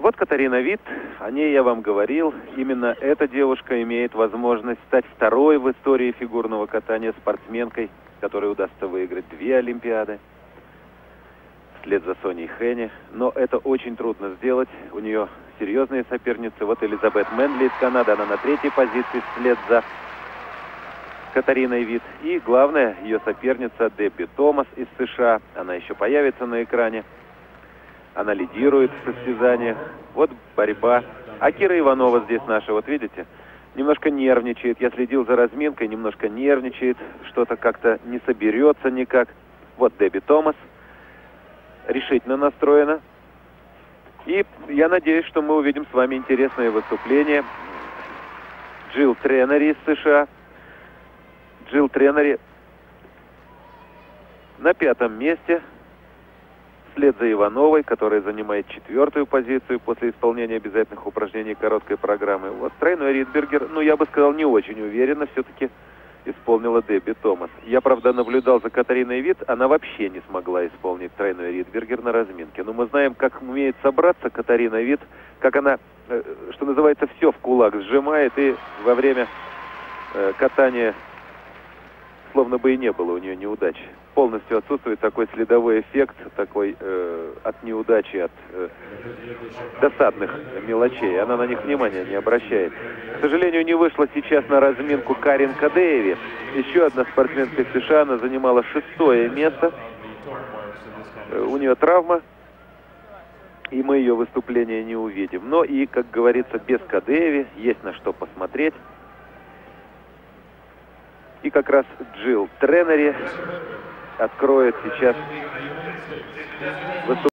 Вот Катарина Вит, о ней я вам говорил. Именно эта девушка имеет возможность стать второй в истории фигурного катания спортсменкой, которой удастся выиграть 2 Олимпиады, вслед за Соней Хене. Но это очень трудно сделать. У нее серьезные соперницы. Вот Элизабет Мэнли из Канады, она на 3-й позиции вслед за Катариной Вит. И главная ее соперница Дебби Томас из США. Она еще появится на экране. Она лидирует в состязаниях. Вот борьба. А Кира Иванова здесь наша, вот видите, немножко нервничает. Я следил за разминкой, немножко нервничает. Что-то как-то не соберется никак. Вот Дебби Томас. Решительно настроена. И я надеюсь, что мы увидим с вами интересное выступление. Джилл Тренери из США. Джилл Тренери на 5-м месте. Вслед за Ивановой, которая занимает 4-ю позицию после исполнения обязательных упражнений короткой программы. Вот тройной Ридбергер, ну я бы сказал, не очень уверенно все-таки исполнила Дебби Томас. Я, правда, наблюдал за Катариной Вит, она вообще не смогла исполнить тройной Ридбергер на разминке. Но мы знаем, как умеет собраться Катарина Вит, как она, что называется, все в кулак сжимает, и во время катания словно бы и не было у нее неудач. Полностью отсутствует такой следовой эффект, такой от неудачи, от досадных мелочей. Она на них внимания не обращает. К сожалению, не вышла сейчас на разминку Карин Кадееви. Еще одна спортсменка из США, она занимала 6-е место. У нее травма, и мы ее выступление не увидим. Но и, как говорится, без Кадееви есть на что посмотреть. И как раз Джилл Тренери откроет сейчас выступление.